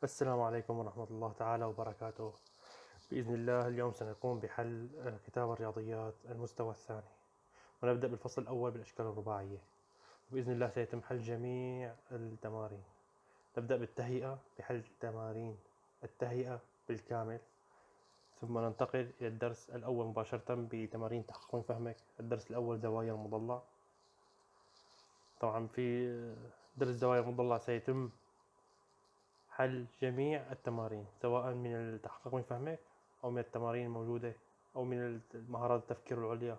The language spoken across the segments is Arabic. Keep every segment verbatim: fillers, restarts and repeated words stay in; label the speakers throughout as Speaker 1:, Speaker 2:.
Speaker 1: السلام عليكم ورحمة الله تعالى وبركاته. بإذن الله اليوم سنقوم بحل آه، كتاب الرياضيات المستوى الثاني، ونبدأ بالفصل الأول بالأشكال الرباعية. وبإذن الله سيتم حل جميع التمارين. نبدأ بالتهيئة بحل تمارين التهيئة بالكامل، ثم ننتقل إلى الدرس الأول مباشرة بتمارين تحقق من فهمك. الدرس الأول زوايا المضلع. طبعا في آه، درس زوايا المضلع سيتم حل جميع التمارين، سواء من التحقق من فهمك أو من التمارين الموجودة أو من مهارات التفكير العليا،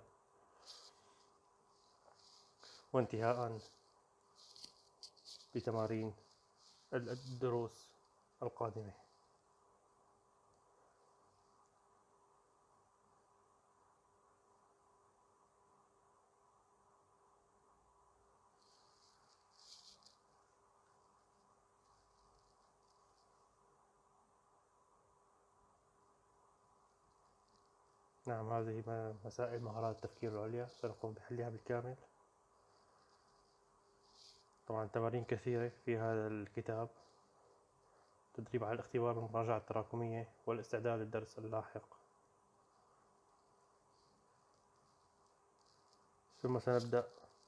Speaker 1: وانتهاء بتمارين الدروس القادمة. نعم، هذه مسائل مهارات التفكير العليا سنقوم بحلها بالكامل. طبعا تمارين كثيرة في هذا الكتاب، تدريب على الاختبار والمراجعة التراكمية والاستعداد للدرس اللاحق. ثم سنبدأ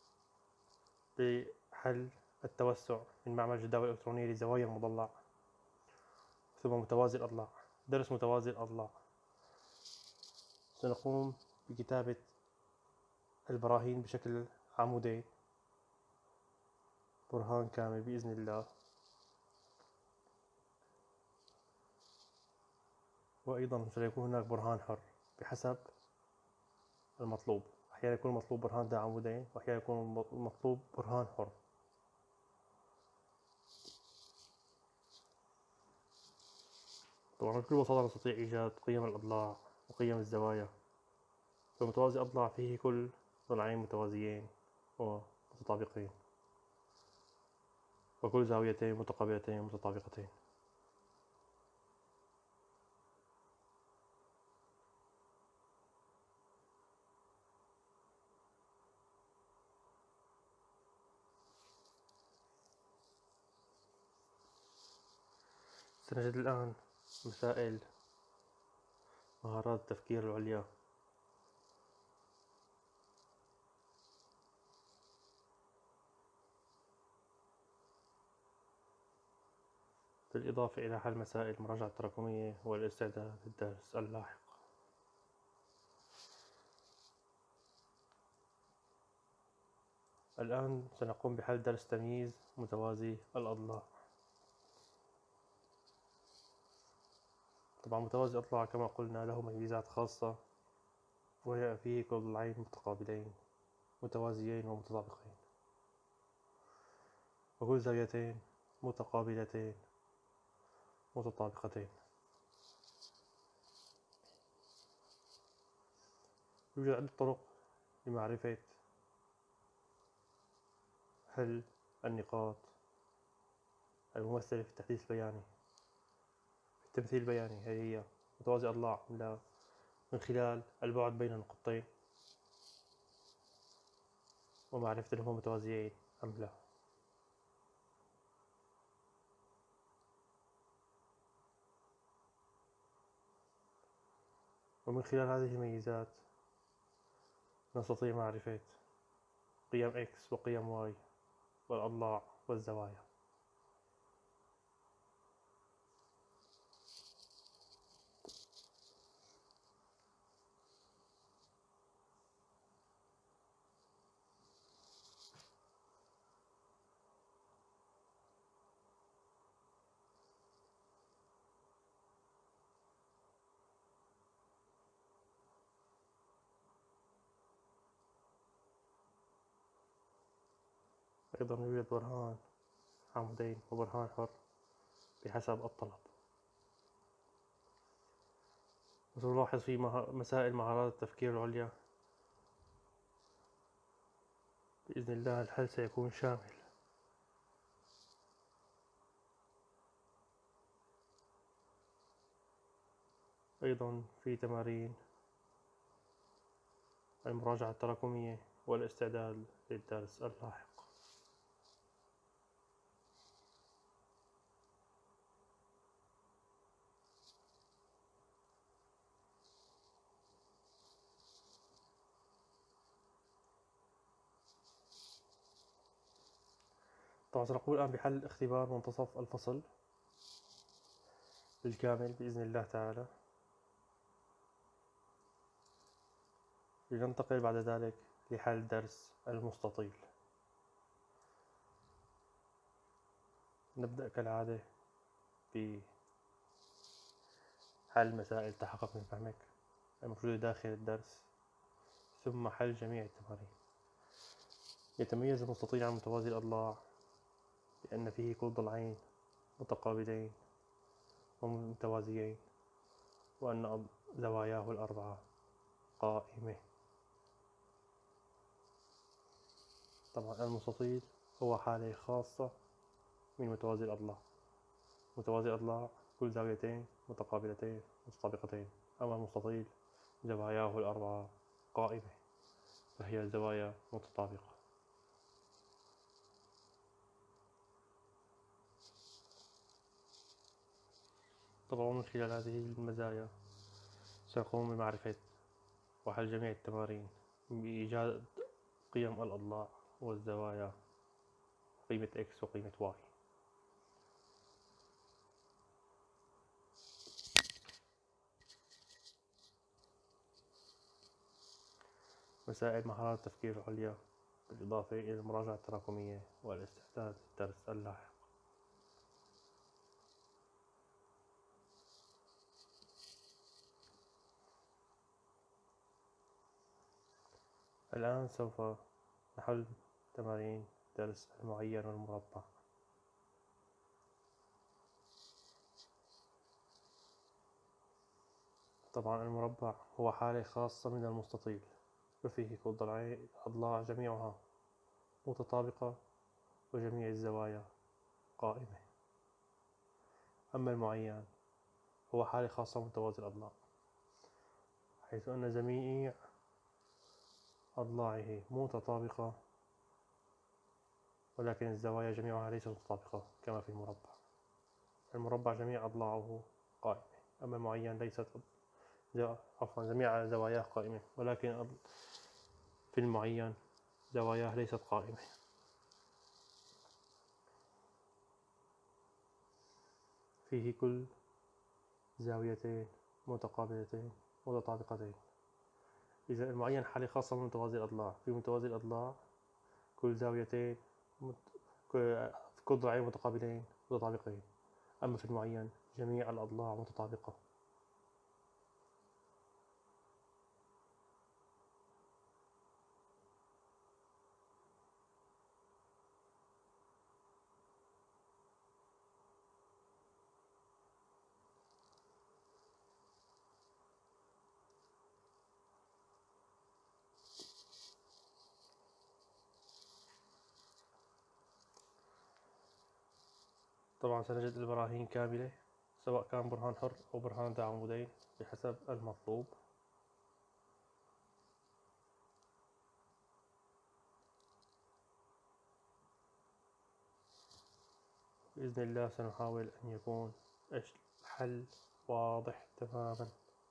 Speaker 1: بحل التوسع من معمل الجداول الإلكترونية لزوايا المضلع، ثم متوازي الأضلاع. درس متوازي الأضلاع سنقوم بكتابة البراهين بشكل عمودي، برهان كامل بإذن الله. وأيضا سيكون هناك برهان حر بحسب المطلوب، أحيانا يكون المطلوب برهان ذا عمودين، وأحيانا يكون المطلوب برهان حر. طبعا بكل بساطة نستطيع إيجاد قيم الأضلاع وقيم الزوايا. فمتوازي أضلاع فيه كل ضلعين متوازيين ومتطابقين، وكل زاويتين متقابلتين متطابقتين. سنجد الآن مسائل مهارات التفكير العليا. بالإضافة إلى حل مسائل المراجعة التراكمية والاستعداد للدرس اللاحق. الآن سنقوم بحل درس تمييز متوازي الأضلاع. طبعا متوازي الأضلاع كما قلنا له ميزات خاصة، وهي فيه كل ضلعين متقابلين متوازيين ومتطابقين، وكل زاويتين متقابلتين متطابقتين. يوجد عدة طرق لمعرفة حل النقاط الممثلة في التحديث البياني. في التمثيل البياني هي متوازي أضلاع من خلال البعد بين النقطتين ومعرفة هل هما متوازيين أم لا. ومن خلال هذه الميزات نستطيع معرفة قيم X وقيم Y والأضلاع والزوايا. أيضا يوجد برهان عمودين وبرهان حر بحسب الطلب. وسنلاحظ في مسائل مهارات التفكير العليا بإذن الله الحل سيكون شامل. أيضا في تمارين المراجعة التراكمية والاستعداد للدرس اللاحق. طبعا سنقوم الآن بحل اختبار منتصف الفصل بالكامل بإذن الله تعالى، لننتقل بعد ذلك لحل درس المستطيل. نبدأ كالعادة بحل مسائل تحقق من فهمك الموجودة داخل الدرس، ثم حل جميع التمارين. يتميز المستطيل عن متوازي الأضلاع بأن فيه كل ضلعين متقابلين ومتوازيين، وأن زواياه الأربعة قائمة. طبعا المستطيل هو حالة خاصة من متوازي الأضلاع. متوازي الأضلاع كل زاويتين متقابلتين متطابقتين، أما المستطيل زواياه الأربعة قائمة، فهي الزوايا متطابقة. طبعا من خلال هذه المزايا سنقوم بمعرفة وحل جميع التمارين بإيجاد قيم الأضلاع والزوايا، قيمة X وقيمة Y. مسائل مهارات التفكير العليا، بالإضافة إلى المراجعة التراكمية والاستعداد للدرس اللاحق. الآن سوف نحل تمارين درس المعين والمربع. طبعا المربع هو حالة خاصة من المستطيل، وفيه كل ضلعين أضلاع جميعها متطابقة وجميع الزوايا قائمة. أما المعين هو حالة خاصة من متوازي الأضلاع، حيث أن جميع أضلاعه متطابقة ولكن الزوايا جميعها ليست متطابقة كما في المربع. المربع جميع أضلاعه قائمة، أما المعين ليست عفوا جميع زواياه قائمة، ولكن في المعين زواياه ليست قائمة. فيه كل زاويتين متقابلتين متطابقتين. إذا المعين حالة خاصة من متوازي الأضلاع، في متوازي الأضلاع كل زاويتين مت... كل ضلعين متقابلين متطابقين، أما في المعين جميع الأضلاع متطابقة. طبعا سنجد البراهين كاملة، سواء كان برهان حر أو برهان ذا عمودين بحسب المطلوب. بإذن الله سنحاول أن يكون الحل واضح تماما.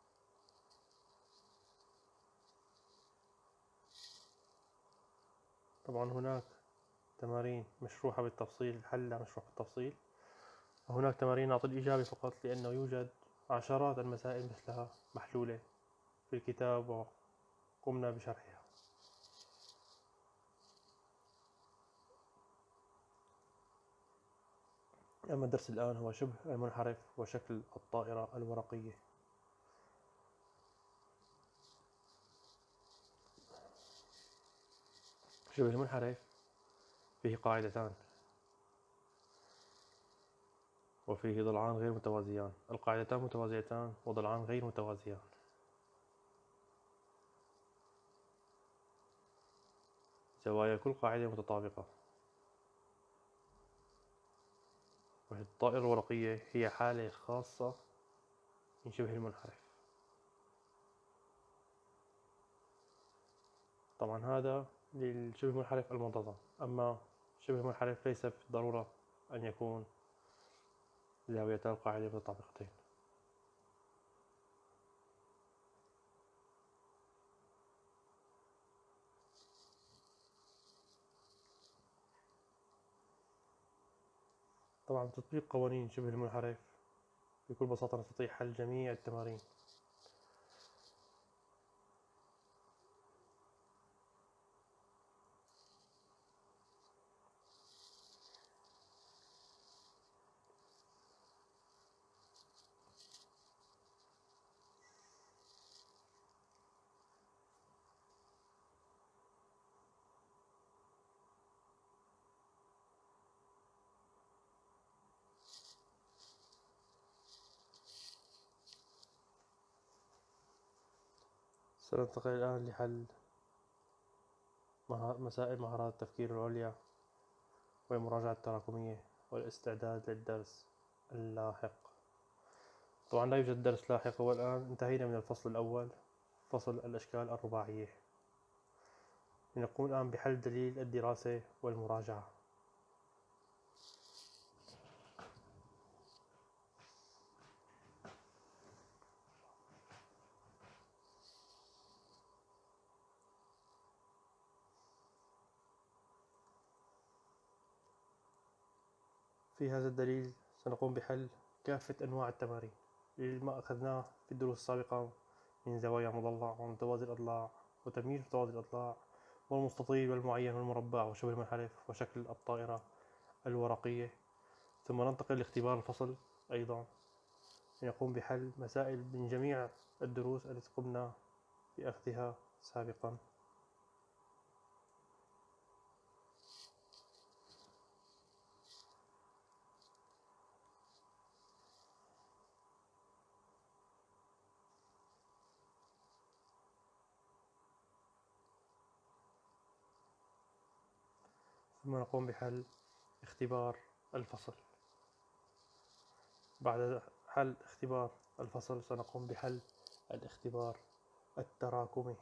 Speaker 1: طبعا هناك تمارين مشروحة بالتفصيل، الحل لا مشروح بالتفصيل، وهناك تمارين نعطي الإجابة فقط، لأنه يوجد عشرات المسائل مثلها محلولة في الكتاب وقمنا بشرحها. أما الدرس الآن هو شبه المنحرف وشكل الطائرة الورقية. شبه المنحرف فيه قاعدتان وفيه ضلعان غير متوازيان. القاعدتان متوازيتان وضلعان غير متوازيان. زوايا كل قاعدة متطابقة. والطائرة الورقية هي حالة خاصة من شبه المنحرف. طبعا هذا للشبه المنحرف المنتظم، أما شبه المنحرف ليس بالضرورة أن يكون زاويتا القاعدة متطابقتين. طبعا بتطبيق قوانين شبه المنحرف بكل بساطة نستطيع حل جميع التمارين. سننتقل الآن لحل مسائل مهارات التفكير العليا والمراجعة التراكمية والاستعداد للدرس اللاحق. طبعا لا يوجد درس لاحق، والآن انتهينا من الفصل الأول، فصل الأشكال الرباعية. لنقوم الآن بحل دليل الدراسة والمراجعة. في هذا الدليل سنقوم بحل كافة أنواع التمارين ما أخذناه في الدروس السابقة من زوايا مضلع ومتوازي الأضلاع وتمييز متوازي الأضلاع والمستطيل والمعين والمربع وشبه المنحرف وشكل الطائرة الورقية. ثم ننتقل لاختبار الفصل أيضا لنقوم بحل مسائل من جميع الدروس التي قمنا بأخذها سابقا. ثم نقوم بحل اختبار الفصل. بعد حل اختبار الفصل سنقوم بحل الاختبار التراكمي.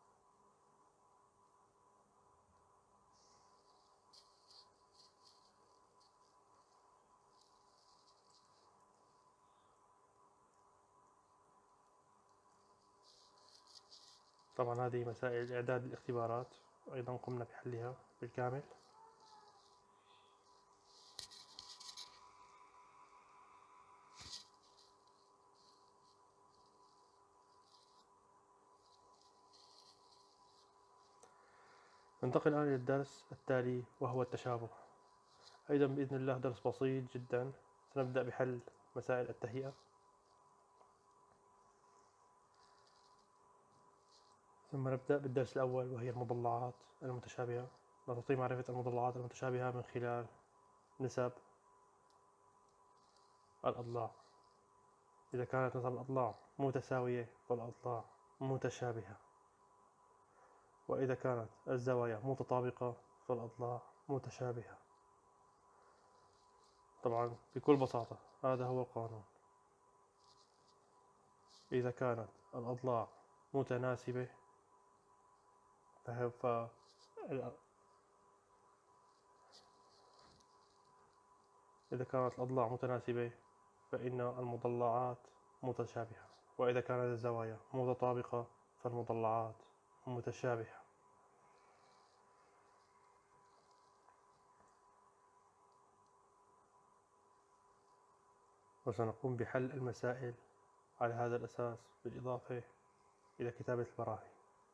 Speaker 1: طبعا هذه مسائل إعداد الاختبارات أيضا قمنا بحلها بالكامل. ننتقل الآن إلى الدرس التالي وهو التشابه. أيضا بإذن الله درس بسيط جدا. سنبدأ بحل مسائل التهيئة، ثم نبدأ بالدرس الأول وهي المضلعات المتشابهة. نستطيع معرفة المضلعات المتشابهة من خلال نسب الأضلاع. إذا كانت نسب الأضلاع متساوية فالأضلاع متشابهة، وإذا كانت الزوايا متطابقة فالأضلاع متشابهة. طبعا بكل بساطة هذا هو القانون. إذا كانت الأضلاع متناسبة ف إذا كانت الأضلاع متناسبة فإن المضلعات متشابهة، وإذا كانت الزوايا متطابقة فالمضلعات متشابهة. وسنقوم بحل المسائل على هذا الأساس بالإضافة إلى كتابة البراهين.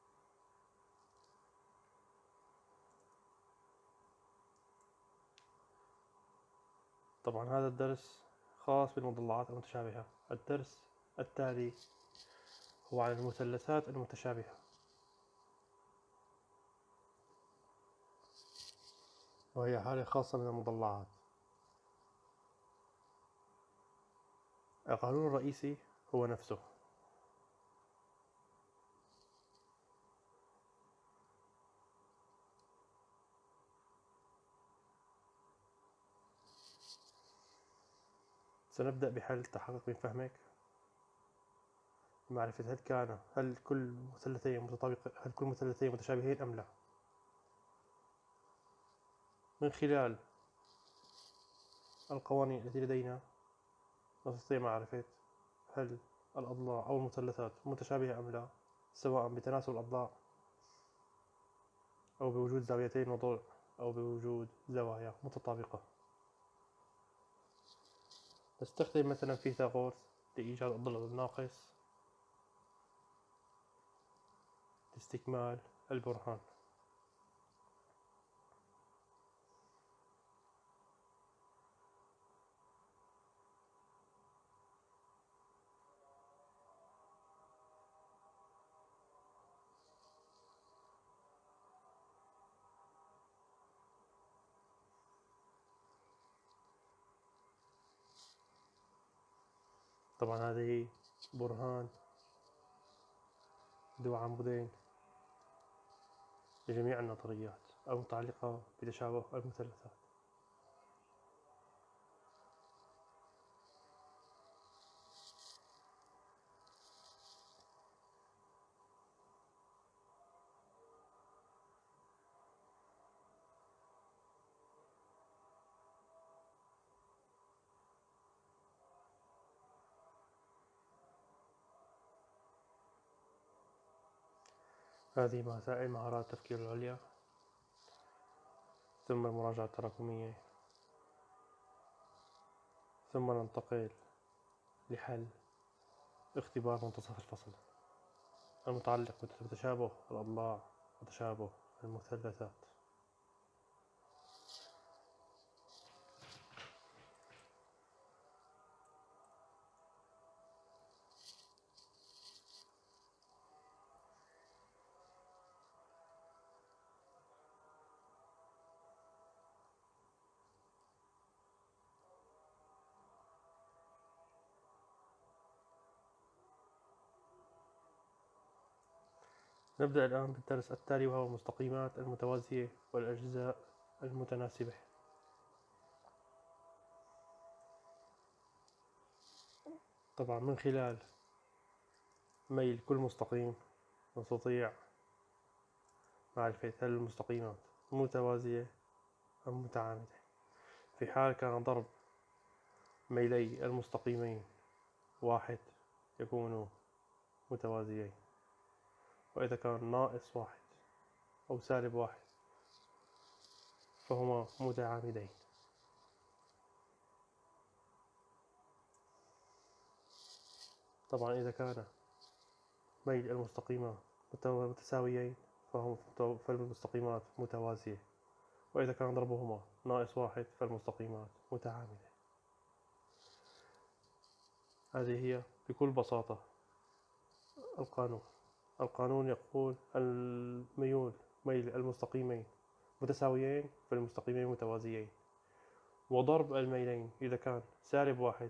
Speaker 1: طبعا هذا الدرس خاص بالمضلعات المتشابهة. الدرس التالي هو عن المثلثات المتشابهة، وهي حالة خاصة من المضلعات. القانون الرئيسي هو نفسه. سنبدأ بحل تحقق من فهمك لمعرفة هل كان هل كل مثلثين متطابق هل كل مثلثين متشابهين أم لا. من خلال القوانين التي لدينا نستطيع معرفة هل الأضلاع أو المثلثات متشابهة أم لا، سواء بتناسب الأضلاع أو بوجود زاويتين وضلع أو بوجود زوايا متطابقة. نستخدم مثلا فيثاغورس لإيجاد الضلع الناقص لاستكمال البرهان. طبعا هذه برهان ذو عمودين لجميع النظريات المتعلقة بتشابه المثلثات. هذه مسائل مهارات التفكير العليا، ثم المراجعة التراكمية، ثم ننتقل لحل اختبار منتصف الفصل المتعلق بتشابه الأضلاع وتشابه المثلثات. نبدأ الآن بالدرس التالي، وهو المستقيمات المتوازية والأجزاء المتناسبة. طبعا من خلال ميل كل مستقيم نستطيع معرفة هل المستقيمات متوازية أم متعامدة. في حال كان ضرب ميلي المستقيمين واحد يكونوا متوازيين، وإذا كان ناقص واحد أو سالب واحد فهما متعامدين. طبعا إذا كان ميل المستقيمات متساويين فالمستقيمات متوازية، وإذا كان ضربهما ناقص واحد فالمستقيمات متعامدة. هذه هي بكل بساطة القانون. القانون يقول الميول ميل المستقيمين متساويين فالمستقيمين متوازيين، وضرب الميلين إذا كان سالب واحد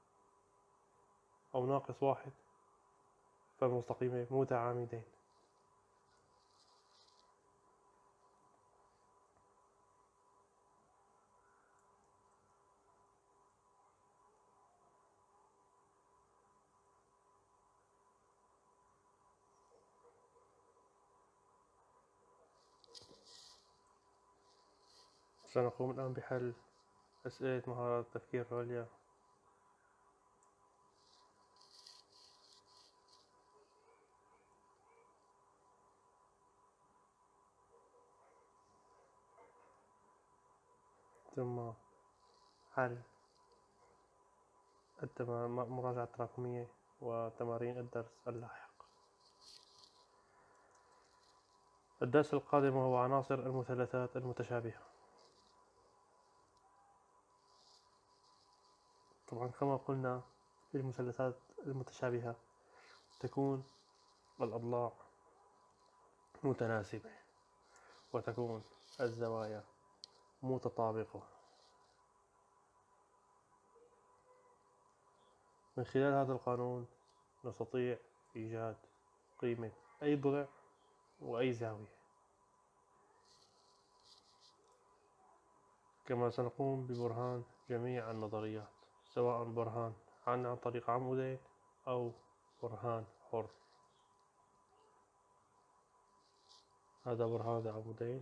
Speaker 1: أو ناقص واحد فالمستقيمين متعامدين. سنقوم الآن بحل أسئلة مهارات التفكير العليا. ثم حل المراجعة التراكمية وتمارين الدرس اللاحق. الدرس القادم هو عناصر المثلثات المتشابهة. طبعا كما قلنا في المثلثات المتشابهة تكون الأضلاع متناسبة وتكون الزوايا متطابقة. من خلال هذا القانون نستطيع إيجاد قيمة أي ضلع وأي زاوية. كما سنقوم ببرهان جميع النظريات، سواء برهان عن طريق عمودين أو برهان حر. هذا برهان عمودين.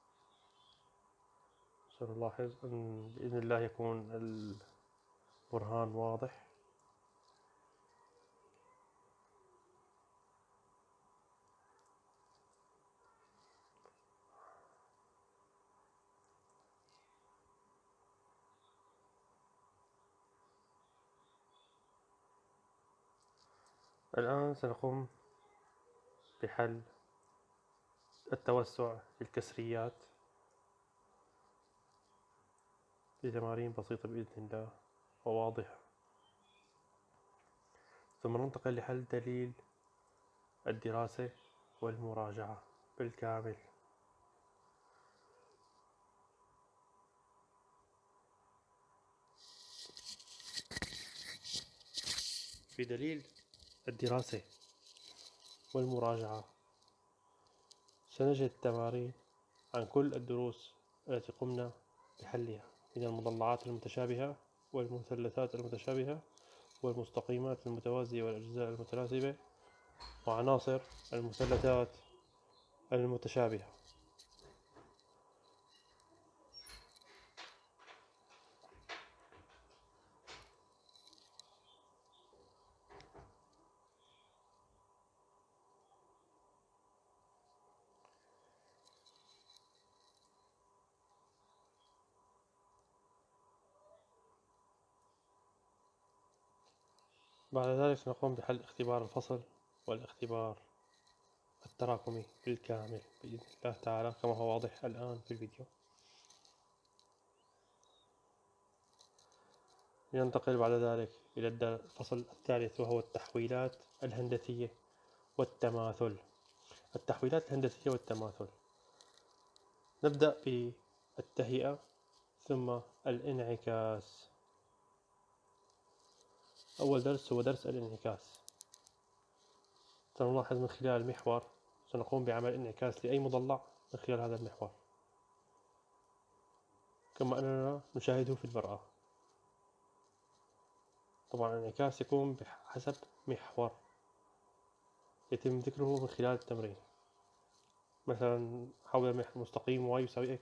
Speaker 1: سنلاحظ أن بإذن الله يكون البرهان واضح. الآن سنقوم بحل التوسع للكسريات بتمارين بسيطة بإذن الله وواضحة، ثم ننتقل لحل دليل الدراسة والمراجعة بالكامل. في دليل الدراسة والمراجعة سنجد تمارين عن كل الدروس التي قمنا بحلها من المضلعات المتشابهة والمثلثات المتشابهة والمستقيمات المتوازية والأجزاء المتناسبة وعناصر المثلثات المتشابهة. بعد ذلك سنقوم بحل اختبار الفصل والاختبار التراكمي بالكامل بإذن الله تعالى كما هو واضح الآن في الفيديو. ننتقل بعد ذلك إلى الفصل الثالث وهو التحويلات الهندسية والتماثل. التحويلات الهندسية والتماثل نبدأ بالتهيئة ثم الانعكاس. أول درس هو درس الانعكاس. سنلاحظ من خلال المحور سنقوم بعمل انعكاس لأي مضلع من خلال هذا المحور كما أننا نشاهده في المرآة. طبعا الانعكاس يكون بحسب محور يتم ذكره من خلال التمرين، مثلا حول مستقيم y يساوي x.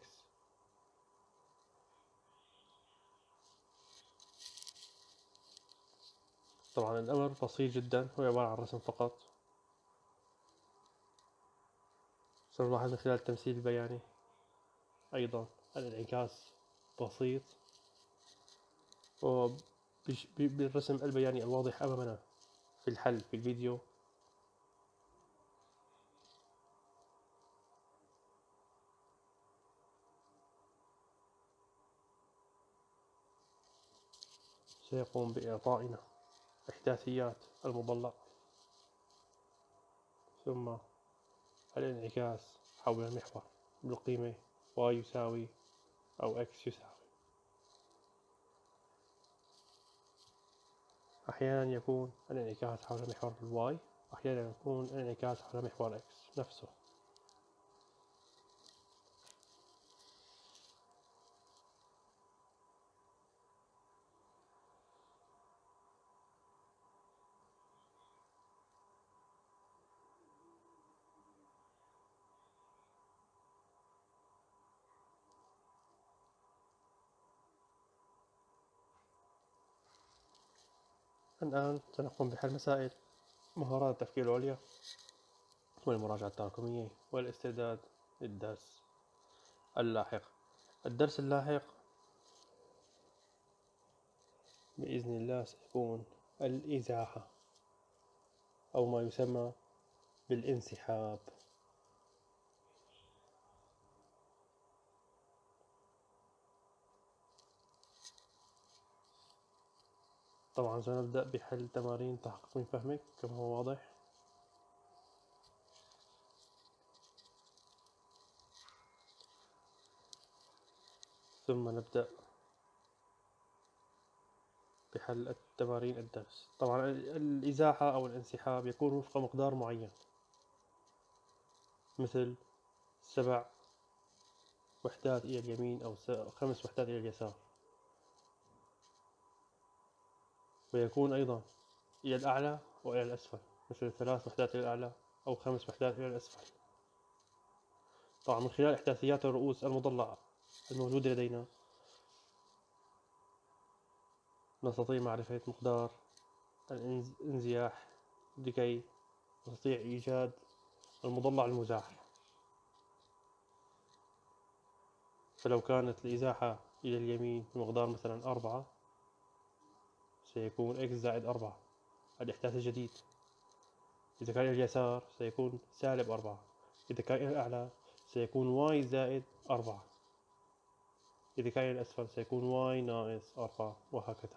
Speaker 1: طبعا الأمر بسيط جدا، هو عبارة عن رسم فقط. سنلاحظ من خلال التمثيل البياني أيضا الانعكاس بسيط، وبالرسم البياني الواضح أمامنا في الحل في الفيديو سيقوم بإعطائنا إحداثيات المضلع ثم الانعكاس حول المحور بالقيمة y يساوي أو x يساوي. أحيانا يكون الانعكاس حول محور y، أحيانا يكون الانعكاس حول محور x نفسه. الآن سنقوم بحل مسائل مهارات التفكير العليا والمراجعة التراكمية والاستعداد للدرس اللاحق. الدرس اللاحق بإذن الله سيكون الإزاحة أو ما يسمى بالانسحاب. طبعا سنبدأ بحل تمارين تحقق من فهمك كما هو واضح. ثم نبدأ بحل التمارين الدرس. طبعا الإزاحة أو الانسحاب يكون وفق مقدار معين، مثل سبع وحدات إلى اليمين أو خمس وحدات إلى اليسار، ويكون أيضا إلى الأعلى وإلى الأسفل، مثل ثلاث وحدات إلى الأعلى أو خمس وحدات إلى الأسفل. طبعا من خلال إحداثيات الرؤوس المضلعة الموجودة لدينا نستطيع معرفة مقدار الانزياح لكي نستطيع إيجاد المضلع المزاح. فلو كانت الإزاحة إلى اليمين بمقدار مثلا أربعة سيكون x زائد أربعة الإحداث الجديد. إذا كان إلى اليسار سيكون سالب أربعة، إذا كان إلى الأعلى سيكون واي زائد أربعة، إذا كان إلى الأسفل سيكون واي ناقص أربعة، وهكذا.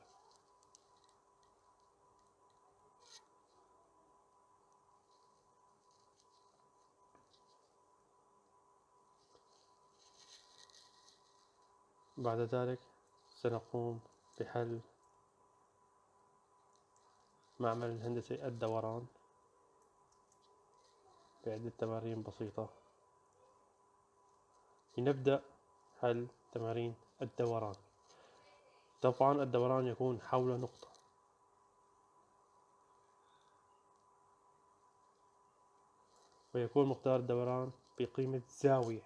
Speaker 1: بعد ذلك سنقوم بحل معمل الهندسي الدوران بعدة تمارين بسيطة. لنبدأ حل تمارين الدوران. طبعا الدوران يكون حول نقطة، ويكون مقدار الدوران بقيمة زاوية،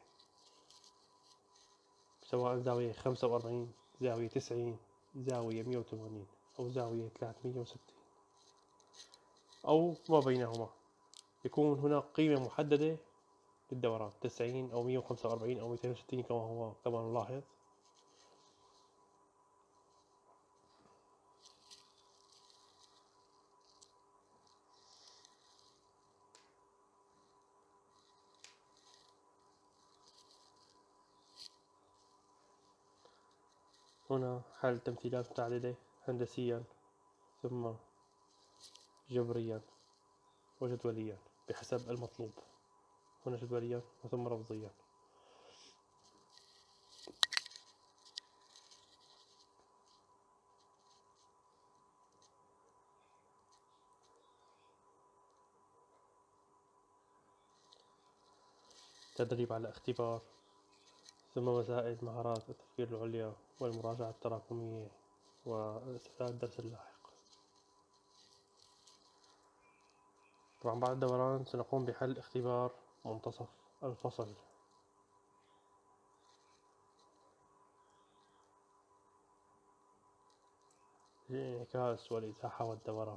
Speaker 1: سواء زاوية خمسة وأربعين، زاوية تسعين، زاوية مئة وثمانين، أو زاوية ثلاثمئة وستين، أو ما بينهما. يكون هناك قيمة محددة للدوران، تسعين أو مئة وخمسة وأربعين أو مئتين وستين كما هو كما نلاحظ. هنا حل تمثيلات متعددة هندسيا ثم جبريا وجدوليا بحسب المطلوب. هنا جدوليا وثم رمزيا. تدريب على اختبار، ثم مسائل مهارات التفكير العليا والمراجعة التراكمية واستعداد الدرس اللاحق. طبعا بعد الدوران سنقوم بحل اختبار منتصف الفصل. الانعكاس والإزاحة والدوران.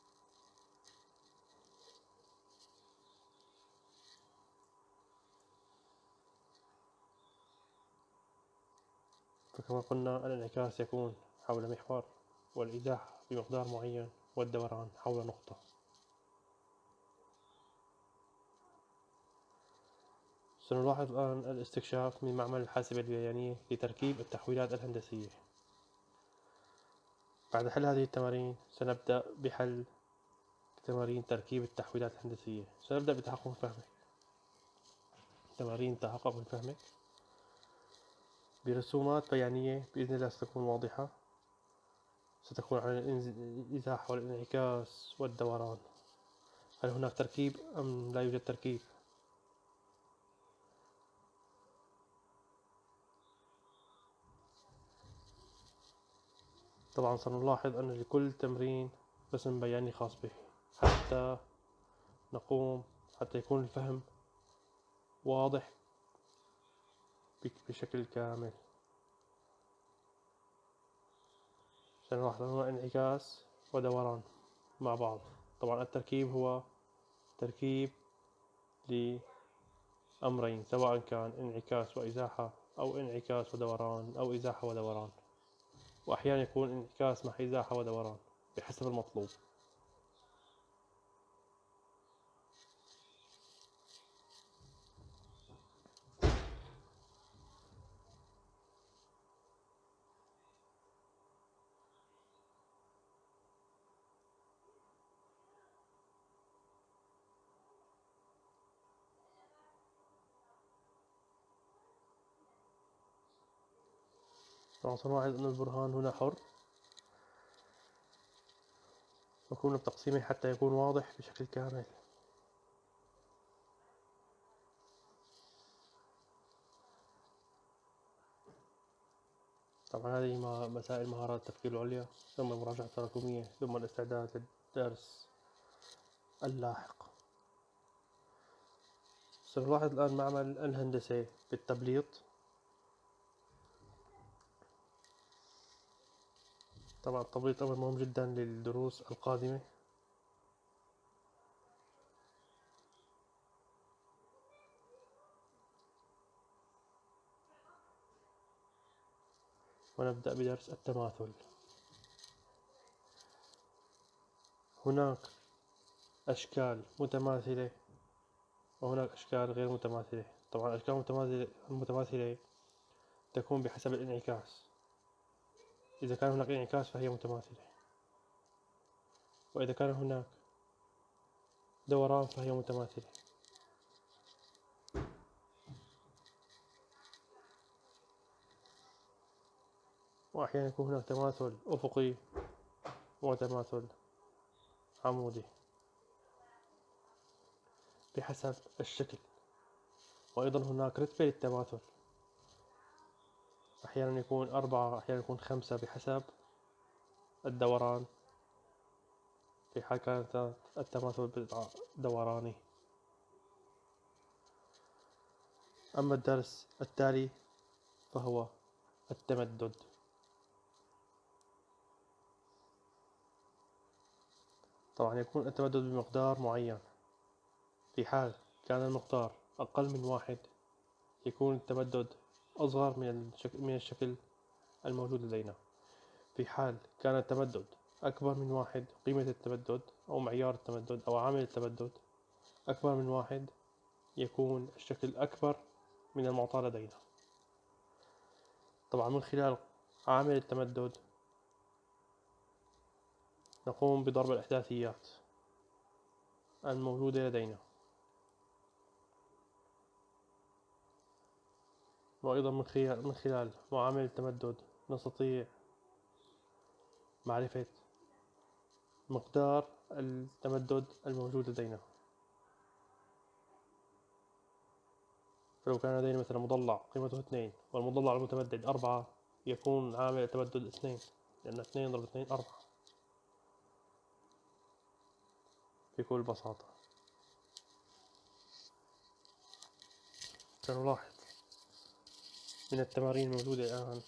Speaker 1: فكما قلنا الانعكاس يكون حول محور، والإزاحة بمقدار معين، والدوران حول نقطة. سنلاحظ الآن الاستكشاف من معمل الحاسبة البيانية لتركيب التحويلات الهندسية. بعد حل هذه التمارين سنبدأ بحل تمارين تركيب التحويلات الهندسية. سنبدأ بتحقق من فهمك. تمارين تحقق من فهمك برسومات بيانية بإذن الله ستكون واضحة، ستكون عن الإزاحة والانعكاس والدوران. هل هناك تركيب أم لا يوجد تركيب؟ طبعا سنلاحظ أن لكل تمرين رسم بياني خاص به حتى نقوم حتى يكون الفهم واضح بشكل كامل. سنلاحظ هنا انعكاس ودوران مع بعض. طبعا التركيب هو تركيب لأمرين، سواء كان انعكاس وإزاحة أو انعكاس ودوران أو إزاحة ودوران، وأحيانا يكون انعكاس مع إزاحة ودوران بحسب المطلوب. طبعا سنلاحظ أن البرهان هنا حر، وقمنا بتقسيمه حتى يكون واضح بشكل كامل. طبعا هذه مسائل مهارات التفكير العليا، ثم المراجعة التراكمية، ثم الاستعداد للدرس اللاحق. سنلاحظ الآن معمل الهندسة بالتبليط. طبعا التبليط أمر مهم جدا للدروس القادمة. ونبدأ بدرس التماثل. هناك أشكال متماثلة وهناك أشكال غير متماثلة. طبعا الأشكال المتماثلة المتماثلة تكون بحسب الانعكاس، إذا كان هناك انعكاس فهي متماثلة، وإذا كان هناك دوران فهي متماثلة. وأحيانا يكون هناك تماثل أفقي وتماثل عمودي بحسب الشكل. وأيضا هناك رتبة للتماثل، أحيانا يكون أربعة أحيانا يكون خمسة بحسب الدوران، في حال كانت التماثل دوراني. أما الدرس التالي فهو التمدد. طبعا يكون التمدد بمقدار معين، في حال كان المقدار أقل من واحد يكون التمدد أصغر من الشكل, من الشكل الموجود لدينا. في حال كان التمدد أكبر من واحد، قيمة التمدد أو معيار التمدد أو عامل التمدد أكبر من واحد، يكون الشكل أكبر من المعطى لدينا. طبعا من خلال عامل التمدد نقوم بضرب الإحداثيات الموجودة لدينا، وأيضا من خلال من خلال معامل التمدد نستطيع معرفة مقدار التمدد الموجود لدينا. فلو كان لدينا مثلا مضلع قيمته اثنين والمضلع المتمدد أربعة، يكون عامل التمدد اثنين، لأن اثنين ضرب اثنين أربعة بكل بساطة. سنلاحظ من التمارين الموجودة الآن،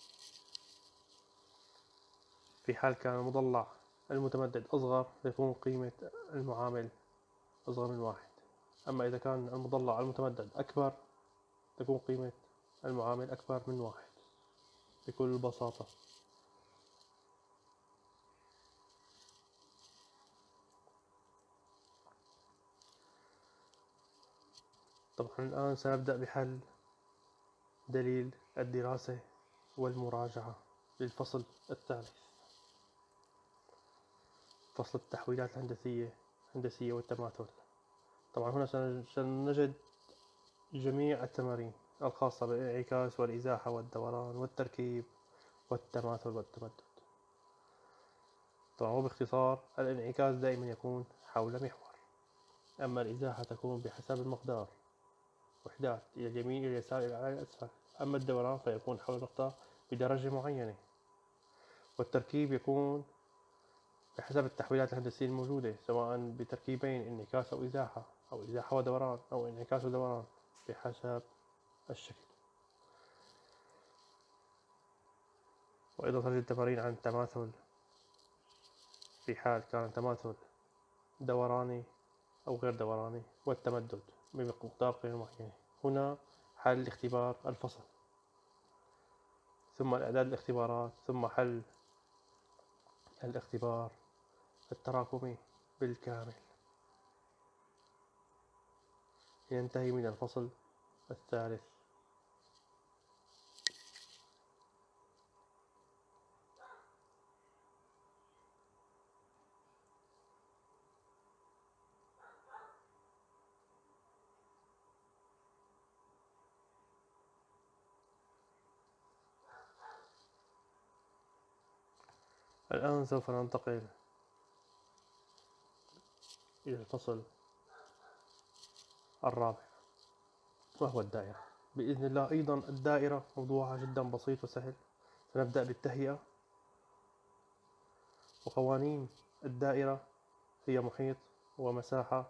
Speaker 1: في حال كان المضلع المتمدد أصغر يكون قيمة المعامل أصغر من واحد، أما إذا كان المضلع المتمدد أكبر تكون قيمة المعامل أكبر من واحد بكل بساطة. طبعا الآن سنبدأ بحل دليل الدراسة والمراجعة للفصل الثالث، فصل التحويلات الهندسية الهندسية والتماثل. طبعا هنا سنجد جميع التمارين الخاصة بالانعكاس والإزاحة والدوران والتركيب والتماثل والتمدد. طبعا وباختصار الانعكاس دائما يكون حول محور، أما الإزاحة تكون بحسب المقدار، وحدات إلى اليمين إلى اليسار إلى الأعلى إلى الأسفل. أما الدوران فيكون حول نقطة بدرجة معينة، والتركيب يكون بحسب التحويلات الهندسية الموجودة، سواء بتركيبين انعكاس أو إزاحة أو إزاحة ودوران أو انعكاس ودوران بحسب الشكل. وأيضا تجد تمارين عن التماثل في حال كان تماثل دوراني أو غير دوراني، والتمدد بمقدار غير معين. هنا حل اختبار الفصل، ثم الإعداد الاختبارات، ثم حل الاختبار التراكمي بالكامل. ينتهي من الفصل الثالث. الآن سوف ننتقل إلى الفصل الرابع، وهو الدائرة. بإذن الله أيضا الدائرة موضوعها جدا بسيط وسهل. سنبدأ بالتهيئة. وقوانين الدائرة هي محيط ومساحة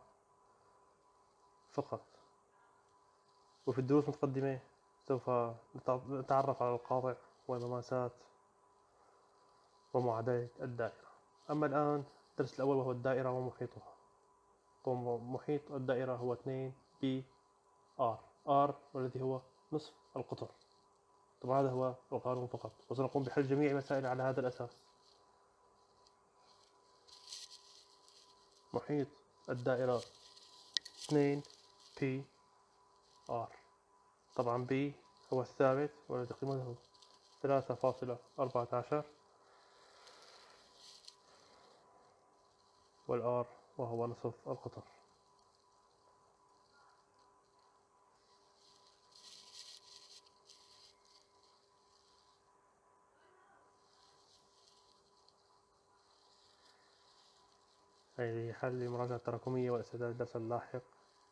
Speaker 1: فقط. وفي الدروس المتقدمة سوف نتعرف على القاطع والمماسات ومعادلة الدائرة. أما الآن الدرس الأول وهو الدائرة ومحيطها. محيط الدائرة هو اثنين بي آر R والذي هو نصف القطر. طبعا هذا هو القانون فقط، وسنقوم بحل جميع المسائل على هذا الأساس. محيط الدائرة اثنين بي آر. طبعا بي هو الثابت والذي قيمته ثلاثة فاصلة أربعة عشر، والآر وهو نصف القطر. هذه حل لمراجعة التراكمية والاستعداد للدرس اللاحق.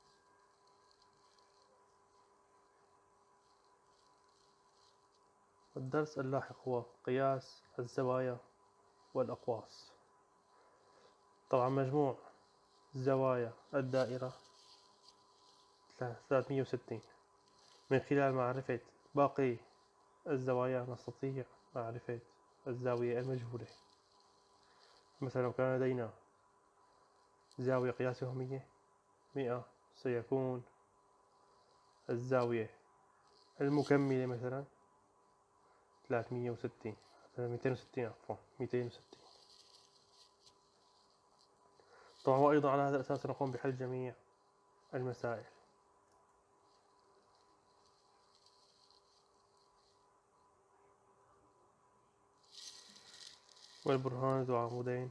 Speaker 1: الدرس اللاحق هو قياس الزوايا والأقواس. طبعا مجموع زوايا الدائرة ثلاثمئة وستين. من خلال معرفة باقي الزوايا نستطيع معرفة الزاوية المجهولة. مثلا لو كان لدينا زاوية قياسها مية مئة، سيكون الزاوية المكملة مثلا ثلاثمئة وستين، مئتين وستين عفوا مئتين وستين. طبعا وأيضا على هذا الأساس نقوم بحل جميع المسائل. والبرهان ذو عمودين،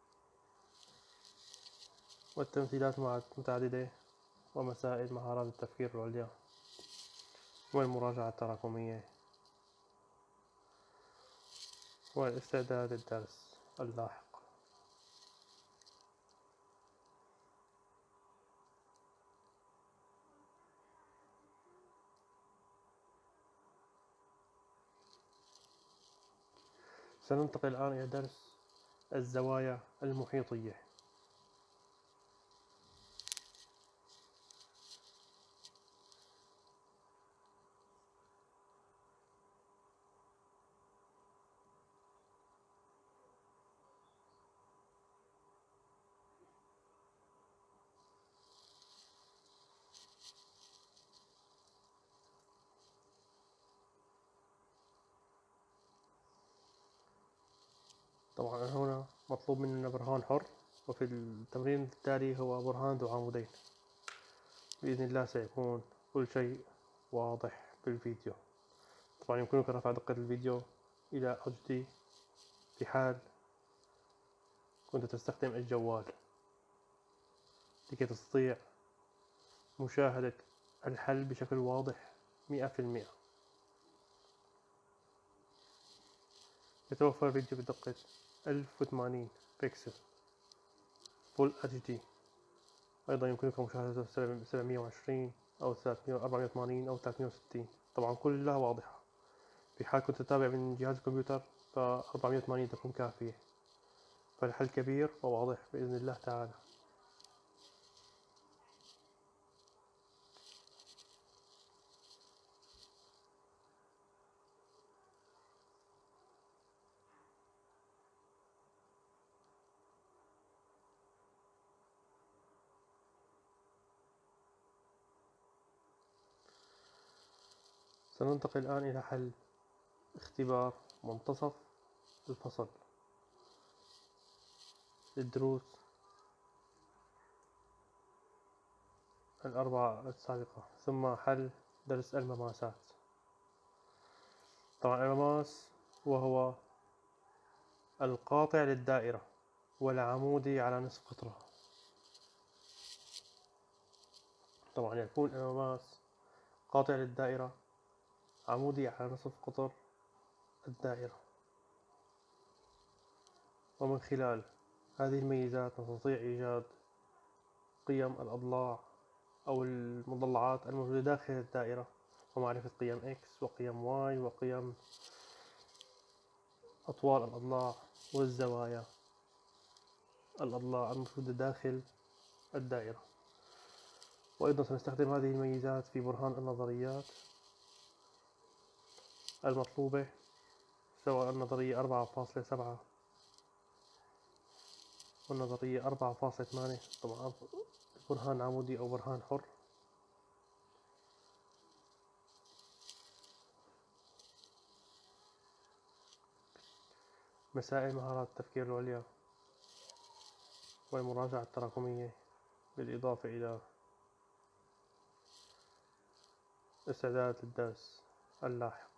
Speaker 1: والتمثيلات متعددة، ومسائل مهارات التفكير العليا، والمراجعة التراكمية، والاستعداد للدرس اللاحق. سننتقل الآن إلى درس الزوايا المحيطية. طبعا هنا مطلوب مننا برهان حر، وفي التمرين التالي هو برهان ذو عمودين. بإذن الله سيكون كل شيء واضح بالفيديو. طبعا يمكنك رفع دقة الفيديو إلى اتش دي في حال كنت تستخدم الجوال، لكي تستطيع مشاهدة الحل بشكل واضح مئة في المئة. يتوفر الفيديو بدقة ألف وثمانين بكسل فول اتش دي. أيضا يمكنك مشاهدته سبعمئة وعشرين أو أربعمئة وثمانين أو ثلاثمئة وستين. طبعا كلها واضحة. في حال كنت تتابع من جهاز الكمبيوتر ف أربعمئة وثمانين تكون كافية، فالحل كبير وواضح بإذن الله تعالى. سننتقل الآن إلى حل اختبار منتصف الفصل للدروس الأربعة السابقة، ثم حل درس المماسات. طبعا المماس وهو القاطع للدائرة والعمودي على نصف قطرها. طبعا يكون المماس قاطع للدائرة عمودي على نصف قطر الدائرة، ومن خلال هذه الميزات نستطيع إيجاد قيم الأضلاع أو المضلعات الموجودة داخل الدائرة، ومعرفة قيم x وقيم y وقيم أطوال الأضلاع والزوايا الأضلاع الموجودة داخل الدائرة. وأيضا سنستخدم هذه الميزات في برهان النظريات المطلوبة، سواء النظرية أربعة فاصلة سبعة والنظرية أربعة فاصلة ثمانية. طبعا برهان عمودي أو برهان حر. مسائل مهارات التفكير العليا والمراجعة التراكمية بالإضافة إلى استعداد للدرس اللاحق.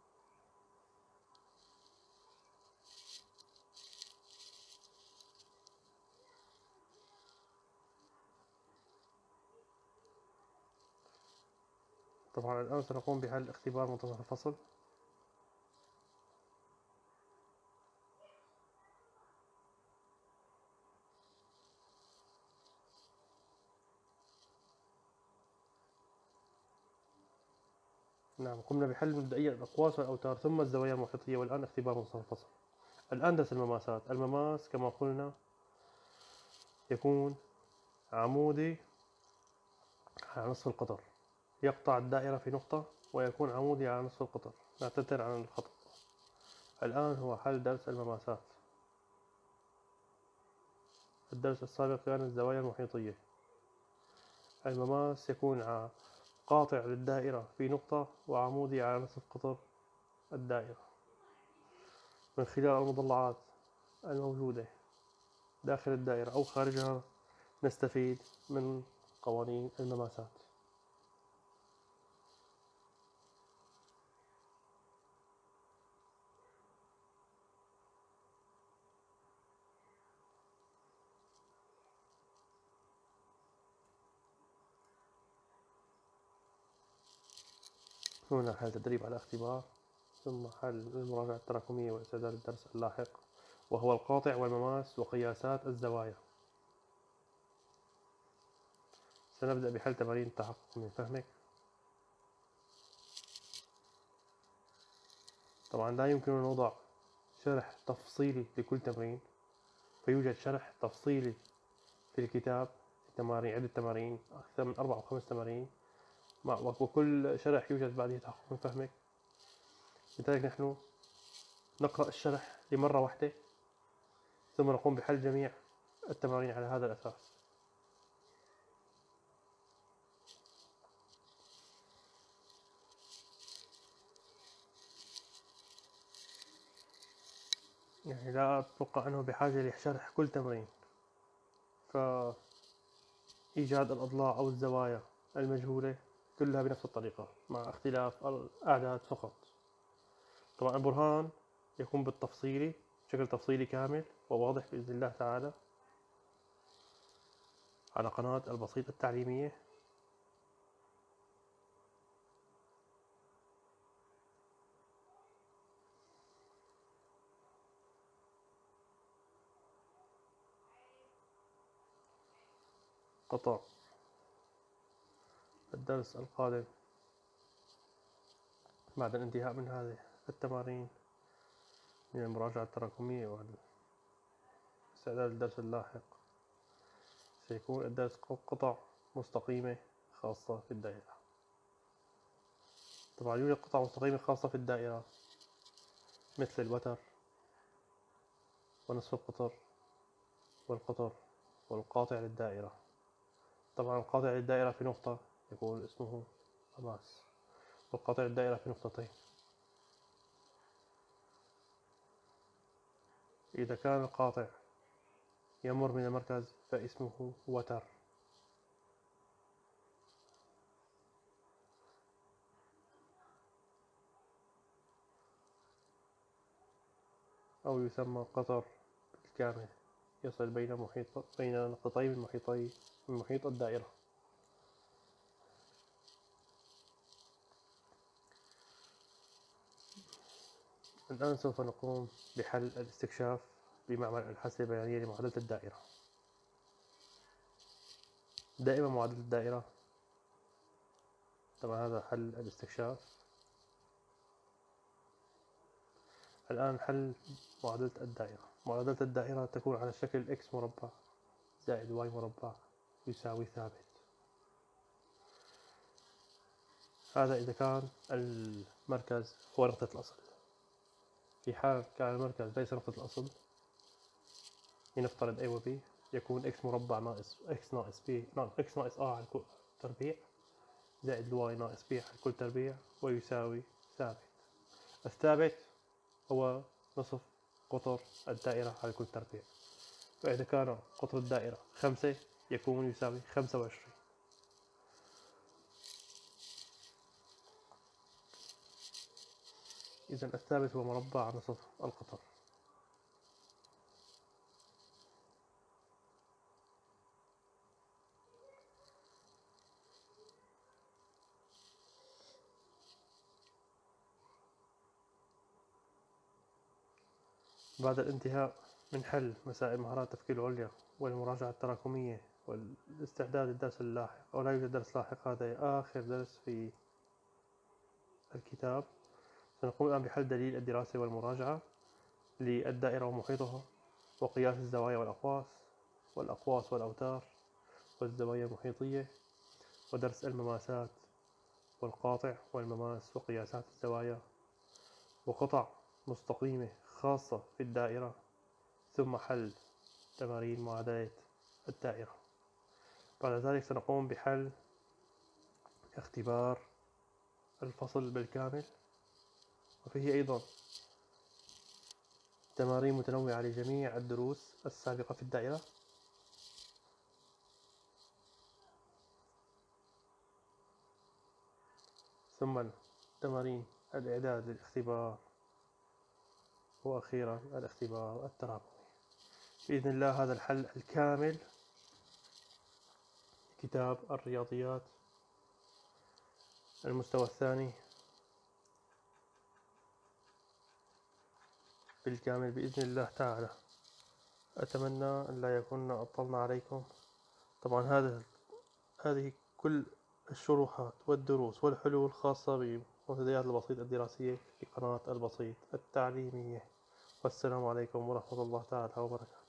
Speaker 1: طبعا الآن سنقوم بحل اختبار منتصف الفصل. نعم، قمنا بحل مبدئيا الأقواس والأوتار ثم الزوايا المحيطية، والآن اختبار منتصف الفصل. الآن درس المماسات. المماس كما قلنا يكون عمودي على نصف القطر، يقطع الدائرة في نقطة ويكون عمودي على نصف القطر. نعتذر عن الخطأ. الآن هو حل درس المماسات. الدرس السابق كان الزوايا المحيطية. المماس يكون قاطع للدائرة في نقطة وعمودي على نصف قطر الدائرة من خلال المضلعات الموجودة داخل الدائرة أو خارجها. نستفيد من قوانين المماسات. هنا حل تدريب على اختبار، ثم حل المراجعة التراكمية واستعداد الدرس اللاحق، وهو القاطع والمماس وقياسات الزوايا. سنبدأ بحل تمارين التحقق من فهمك. طبعا لا يمكن أن نوضع شرح تفصيلي لكل تمرين، فيوجد شرح تفصيلي في الكتاب. التمارين عدة تمارين، أكثر من أربع أو خمس تمارين، وكل شرح يوجد بعده تحقق من فهمك. لذلك نحن نقرأ الشرح لمرة واحدة ثم نقوم بحل جميع التمارين على هذا الأساس. يعني لا أتوقع أنه بحاجة لشرح كل تمرين، فإيجاد الأضلاع أو الزوايا المجهولة كلها بنفس الطريقة مع اختلاف الأعداد فقط. طبعا البرهان يكون بالتفصيلي بشكل تفصيلي كامل وواضح بإذن الله تعالى على قناة البسيط التعليمية. قطع الدرس القادم بعد الانتهاء من هذه التمارين من المراجعة التراكمية واستعداد الدرس اللاحق سيكون الدرس قطع مستقيمة خاصة في الدائرة. طبعا يوجد قطع مستقيمة خاصة في الدائرة مثل الوتر ونصف القطر والقطر والقاطع للدائرة. طبعا القاطع للدائرة في نقطة يكون اسمه مماس، والقاطع للدائرة في نقطتين. إذا كان القاطع يمر من المركز فاسمه وتر. أو يسمى قطر بالكامل، يصل بين محيط بين نقطتين من محيطي من محيط الدائرة. الآن سوف نقوم بحل الاستكشاف بمعمل الحاسة البيانية لمعادلة الدائرة. دائما معادلة الدائرة، طبعا هذا حل الاستكشاف. الآن حل معادلة الدائرة. معادلة الدائرة تكون على شكل x مربع زائد y مربع يساوي ثابت. هذا إذا كان المركز هو نقطة الأصل. في حال كان المركز ليس نقطة الأصل، لنفترض a و b، يكون x مربع ناقص x ناقص b ناقص x ناقص a على كل تربيع زائد y ناقص b على كل تربيع ويساوي ثابت. الثابت هو نصف قطر الدائرة على كل تربيع. فإذا كان قطر الدائرة خمسة يكون يساوي خمسة وعشرين. إذا الثابت هو مربع نصف القطر. بعد الانتهاء من حل مسائل مهارات التفكير العليا والمراجعة التراكمية والاستعداد للدرس اللاحق، أو لا يوجد درس لاحق، هذا آخر درس في الكتاب. سنقوم الآن بحل دليل الدراسة والمراجعة للدائرة ومحيطها، وقياس الزوايا والأقواس والأقواس والأوتار والزوايا المحيطية، ودرس المماسات والقاطع والمماس وقياسات الزوايا، وقطع مستقيمة خاصة في الدائرة، ثم حل تمارين معادلة الدائرة. بعد ذلك سنقوم بحل اختبار الفصل بالكامل، وفيه أيضا تمارين متنوعة لجميع الدروس السابقة في الدائرة. ثم تمارين الإعداد للاختبار، وأخيرا الاختبار التراكمي. بإذن الله هذا الحل الكامل كتاب الرياضيات المستوى الثاني بالكامل بإذن الله تعالى. أتمنى أن لا يكون أطلنا عليكم. طبعا هذا هذه كل الشروحات والدروس والحلول خاصة بمنتديات البسيط الدراسية في قناة البسيط التعليمية. والسلام عليكم ورحمة الله تعالى وبركاته.